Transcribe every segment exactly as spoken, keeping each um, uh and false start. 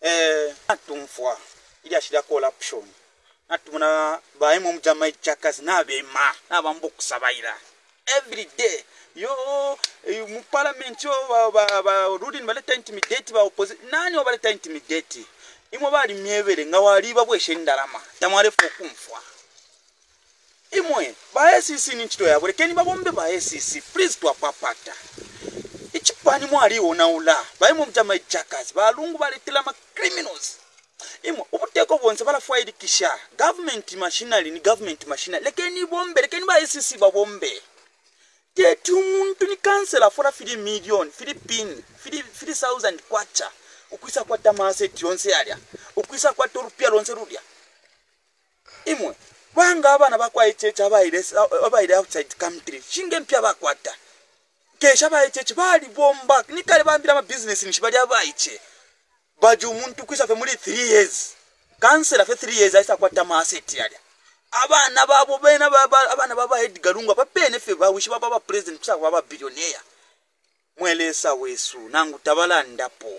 eh atumfwa ili ashira corruption atumuna baimo mjama hijackers nabema nabambo kusabaira every day yo mu parliament yo ba ba ruling baleta intimidate ba opposition nani obaleta intimidate imo bali myebere nga wali babweshe ndarama tamwale fo kumfwa imwe ba S C C ni chito yabo lekeni babombe ba S C C please to apapata Icipani mwali ona ula baimo mjama hijackers balungu baletela ma criminals imo ubuteko bonse bala file kisha government machinery ni government machinery lekeni bombe lekeni ba S C C babombe tetu muntu ni kansela for fifty million Philippine fifty thousand kwacha ukwisa kwa tamase tionse yalya ukwisa kwa ulupiya lonse rudya imwe banga abana bakwa ichecha abaire abaire outside country shinge mpya bakwata kesha bayicheche bali bomba nikale bambira ma business nishibali abayiche baju umuntu kwisa fe muri three years kansela fe three years aisa kwata ma asset yalya abana babo bena baba abana baba EDGAR LUNGU bapene fe bawishi baba ba president kusa baba billionaire mwelesa wesu nangu tabalandapo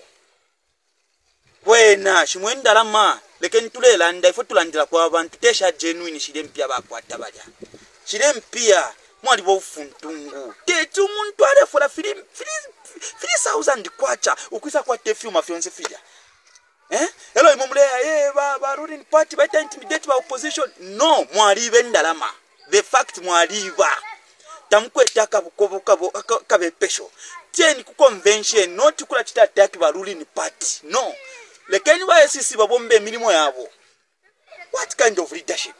wena shimwenda lama lekeni tulela nda ifo tulandira kwa abantu tesha genuine shide mpya bakwata balya shide mpya mwali bo funtungu tetu muntu ale fola three thousand kwacha ukwisa kwa tefu mafyonse filya eh hello imumleya eh ba ba ruling party ba intimidate ba opposition no mwali bendalama the fact mwali ba tamkweta kabukobo kabo kabe pesho tieni ku convention not kula chita attack ba ruling party no lekeni ba S C C babombe milimo yabo what kind of leadership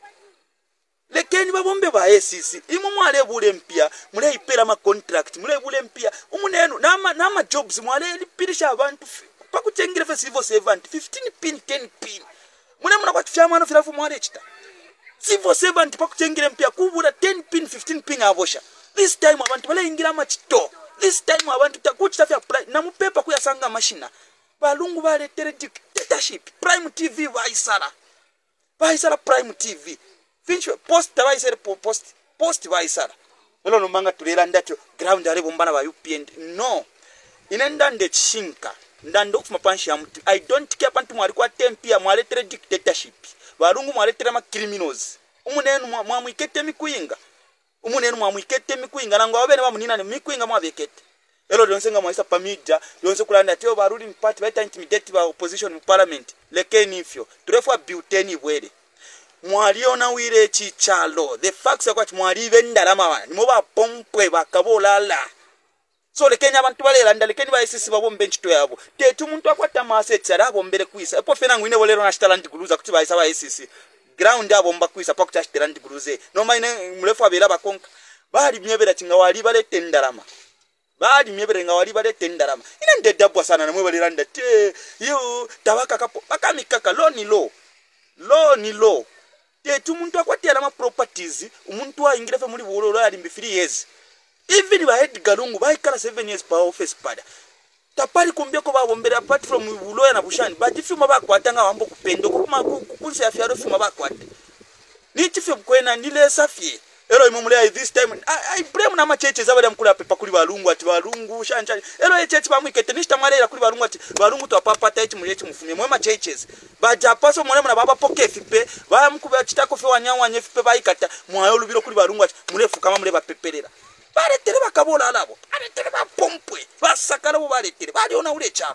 lekeni babombe ba S C C imu mwale bule mpya mule ipera ma contract mule bule mpya umunenu nama nama jobs mwale lipirisha abantu pakuchengire fe civil servant fifteen pin ten pin mune muna kwa tfya mwana filafu mwale chita civil servant pakuchengire mpya kubura ten pin fifteen pin avosha this time abantu bale ingira machito this time abantu takuchita fya na mupepa kuyasanga mashina balungu bale tere dictatorship prime T V baisala baisala prime T V finchwe post baisere post post baisala lelo nomanga tulera ndacho ground ale bombana ba U P N no inenda ndechinka ndando kufuma panshi ya mtu I don't care pantu mwali kwa tempia mwale tere dictatorship balungu mwale tere ma criminals umunenu mwamwikete mikuyinga umunenu mwamwikete mikuyinga nango abene bamunina ne mikuyinga mwabekete elo donsenga mwaisa pamija donse kulanda teo ba ruling party baita intimidate ba opposition mu parliament lekeni ifyo turefwa buteni bwere mwaliona wire chichalo the facts are kwati mwali bendalama bana nimo ba pompwe bakabolala so lekenya abantu balela ndalekeni ba S C C babombe nchito yabo tetu muntu akwata masets arabo mbere kwisa epo fena ngwine bolero na talent guluza kuti ba isa ba S C C ground abo mba kwisa pakuta talent guluze no maine mulefu abera bakonka bali myebera kinga wali balete ndalama bali myebere nga wali balete ndalama ine ndedabwa sana namwe baliranda te yo tabaka kapo bakamikaka lo ni lo lo ni lo tetu muntu akwatira ma properties umuntu waingira fe muri bulo lo ali three years even ba EDGAR LUNGU baikala seven years pa office pada tapali kumbia ko babombera apart from bulo na bushani but ifuma bakwatanga wambo kupendo kuma kunse afya ro fuma bakwata ni chife kwena ndile safie ero imumule this time I blame na ma churches abali amkula pepa kuli balungu ati balungu shanja ero e church bamwikete nishita mwarera kuli balungu ati balungu to apapata ichi muyechi mufumye mwe ma churches baja paso mwana mwana baba poke fipe ba mkuba chitako fe wanyawa nye fipe baikata mwayo lubiro kuli balungu ati mulefu kama mule bapeperera baletere bakabola alabo baletere bapompwe basakala bo baletere bali ona ule charo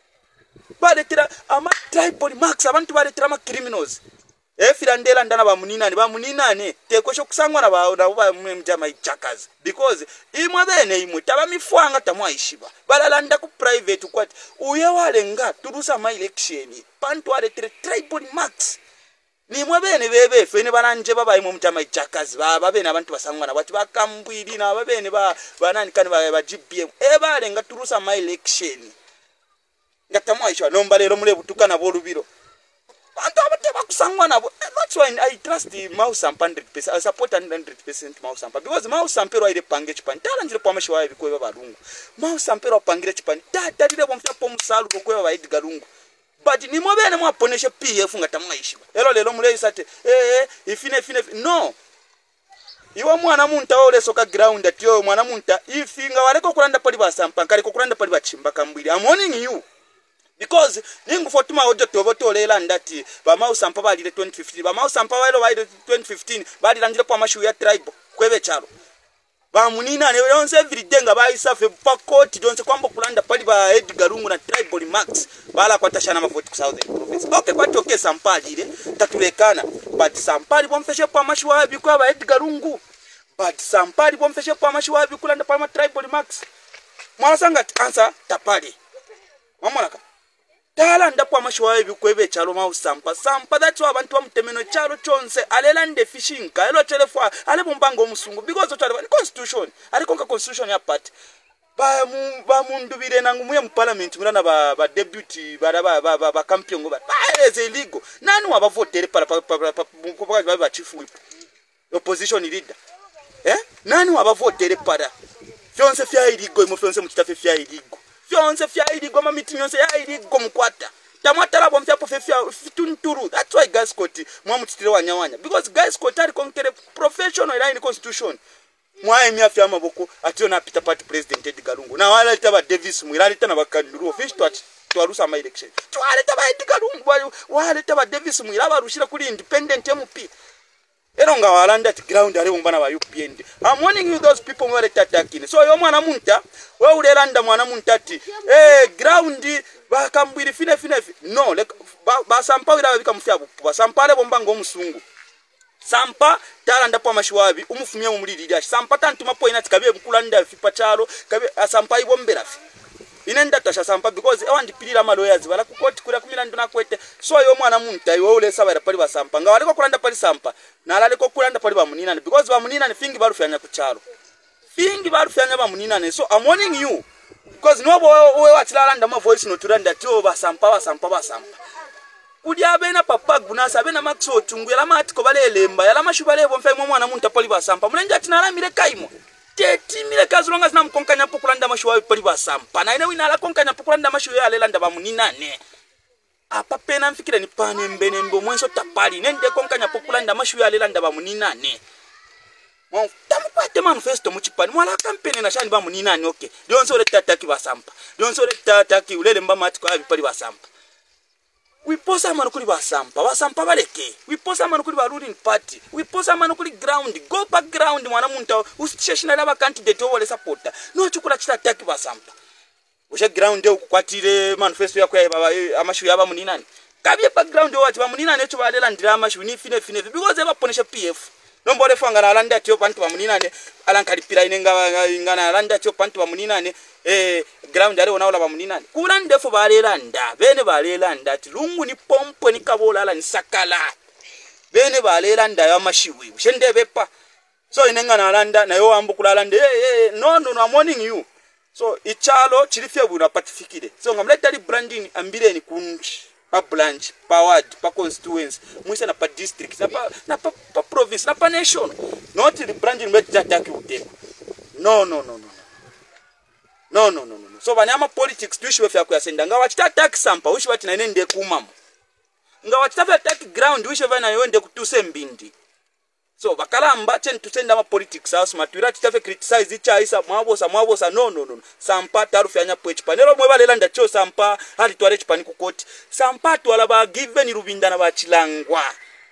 baletera ama tribal marks abantu baletera ma criminals efirandela ndana bamunina ne bamunina ne tekwesho kusangwa na ba na mjama hijackers because imwe bene imwe taba mifwanga tamwaishiba balalanda ku private kwati uye walenga turusa my election pantu aletere tribal marks ni mwe bene bebe fene bananje baba imwe mjama hijackers baba bene abantu basangwa na bati bakambwiri na babene ba banani kani ba G B M e balenga turusa my election ngatamwaishiba nomba lero mule butukana bolubiro bantu abateba kusangwa nabo. That's why I trust the Sampa one hundred percent. I support one hundred percent Sampa because Sampa ro ile pange chipani tala njile pomesho wae biko balungu Sampa ro pangire chipani tata dile bomfya pomusalu biko ba EDGAR LUNGU but ni mobene mwaponeshe P F ngatamwa ishiba elo lelo mule isate eh ifine ifine no iwa mwana munta ole soka ground ati yo mwana munta ifinga waleko kulanda pali ba Sampa kale kulanda pali ba chimba kambwili I'm warning you because ningu fotuma ojo tobotolela ndati bamau Sampa balire twenty fifteen bamau Sampa walo balire twenty fifteen balilandira kwa mashu ya tribe kwebe chalo bamunina ne yonse every day nga bayisafe pakoti donse kwambo kulanda pali ba Edgar Lungu na tribal max bala kwatashana mavoti ku Southern province. Okay, kwati okay Sampa alire tatulekana but Sampa ali bomfeshe kwa mashu wabi kwa ba Edgar Lungu but Sampa ali bomfeshe kwa mashu wabi kulanda pali ma tribal max mwalasanga answer tapali mamolaka tala ndapo amashwa ebi kwebe chalo ma Sampa Sampa that's why abantu bamutemeno chalo chonse alela nde fishing ka elo telefwa ale bombango musungu because otwale constitution ali konka constitution ya part ba mu ba mundubire nangu mu parliament mulana ba ba deputy ba ba ba ba campion ba is illegal nani wabavotere para kwa ba chief whip opposition leader eh nani wabavotere para fyonse fya illegal mo fyonse mutitafe fya illegal fyonse fya iligo ma meeting yonse ya iligo mkwata tamwatala bo mfya pofefya fitunturu. That's why guys court mwa mutitire wanyawanya because guys court ali konkere professional line constitution mwa emya fya maboko atiyo na Peter party president Edgar Lungu na wala litaba Davis mwirali tana bakanduru office twat twarusa ma election twale taba Edgar Lungu wala litaba Davis mwiraba rushira kuli independent M P eronga walanda at ground ali bombana ba U P N. I'm warning you those people who are attacking. So yo mwana munta we ulelanda mwana munta ati eh ground bakambwiri fine fine no like ba, ba Sampa wira bika mufya ba Sampa le bomba ngo musungu Sampa tala ndapo amashwabi umufumye mu muri lidash Sampa tantuma point kabe bukulanda fipa chalo kabe Sampa ibombera fi inenda tasha Sampa because awandi pilira ma lawyers bala ku court kura kumira nduna kwete. So yo mwana munta iwe ule sabara pali ba Sampa nga waliko kulanda pali Sampa na alaliko kulanda pali ba munina because ba munina ni fingi barufyanya ku chalo fingi barufyanya ba munina ne. So I'm warning you because no we watilanda ma voice no turanda tio ba Sampa ba Sampa ba Sampa kudi abena papa gunasa abena maxo chungu yala matiko bale lemba yala mashubale bo mfai mwana munta pali ba Sampa mulenja tinala mire kaimo teti mire kazulonga zina mkonkanya pokulanda mashuwa pali ba Sampa na ine wina ala konkanya pokulanda mashuwa ya lelanda ba munina ne apa pena mfikira ni pane mbene mbo mwenso tapali nende konkanya pokulanda mashuwa ya lelanda ba munina ne mwa tamupate manifesto muchipani mwala kampeni na shani ba munina ne. Okay dionso le tataki ba Sampa dionso le tataki ulele mba matiko ya pali ba Sampa we posa manukuli ba Sampa ba Sampa baleke we posa manukuli ba ruling party we posa manukuli ground go back ground mwana munta usitishina laba candidate wole supporter no chukula chita attack ba Sampa ushe ground ukukwatire manifesto yakwe amashu yaba muninani kabye background wati ba muninani echo balela ndira amashu ni fine fine because eba ponesha P F nombole fanga na alanda tyo pantu ba muninani alankalipira inenga ingana alanda tyo pantu ba muninani eh ground ale onaola ba muninani kulande fo balela nda bene balela nda ati Lungu ni pompo ni kabola ni sakala bene balela nda ya mashiwi ushende bepa. So inenga na alanda na yo ambu kulalande eh eh no no no I'm warning you. So ichalo chilifye buna patifikire. So ngamleta li branding ambire ni kunchi pa branch pa ward pa constituency mwisa na pa district na pa na pa, pa province na pa nation not the branding meti attack uteko no no no no no no no no. So banyama politics tuishi wefe yakuyasenda nga wachita attack Sampa ushi wati na nende kumama nga wachita attack ground ushi wefe na yonde kutuse mbindi. So bakalamba chen tusenda ma politics house matura titafe criticize icha isa mwabosa mwabosa no no no Sampa tarufyanya po Icipani lero mweba lelanda cho Sampa hali twale Icipani ku court Sampa twala ba given rubinda na bachilangwa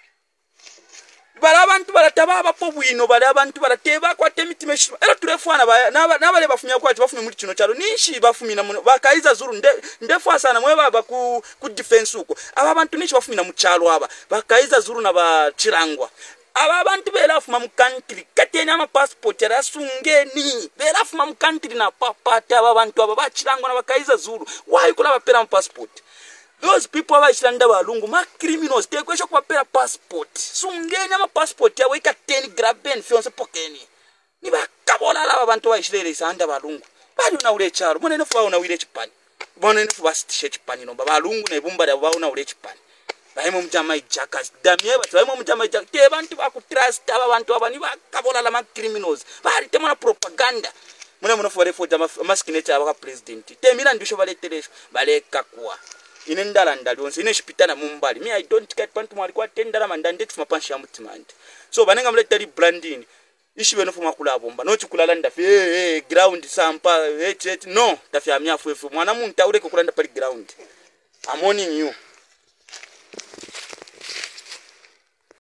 bala abantu balataba bapo bwino bala abantu balateba kwa temitime ero turefwana ba nabale bafumya kwa bafumya muri kino cyaro nishi bafumina bakaiza zuru nde ndefu sana mweba ba ku, ku defense uko aba bantu nishi bafumina mu cyaro aba bakaiza zuru na bachilangwa aba bantu belafuma mu country katenya ama passport yarasungeni belafuma mu country na papata aba bantu aba bachilangwa na bakaiza zuru why kula bapera mu passport. Those people aba ishilanda balungu ma criminals te kwesho kupapera passport sungeni ama passport yawe ika ten graben fionse pokeni ni bakabola aba bantu bayishilele isanda balungu bali una ule charo mone nefu bauna ule Icipani mone nefu bastishe Icipani no balungu na ibumba ya bauna ule Icipani baimo mjama hijackers damie bati baimo mjama hijackers te bantu bakutrust aba bantu aba ni bakabola la ma criminals bali te mona propaganda mone mona fore fo jama maskinete aba president te mina ndisho bale telesho bale kakwa inendala ndalonse ineshipitana mumbali me I don't get pantu mwali kwa tendala mandandeti mapanshi ya mutimandi. So banenga mleta li branding ishibe no fuma kula bomba no chikulala ndafi eh eh ground Sampa eh eh no tafi amya fufu mwana munta ule kukulanda pali ground I'm warning you.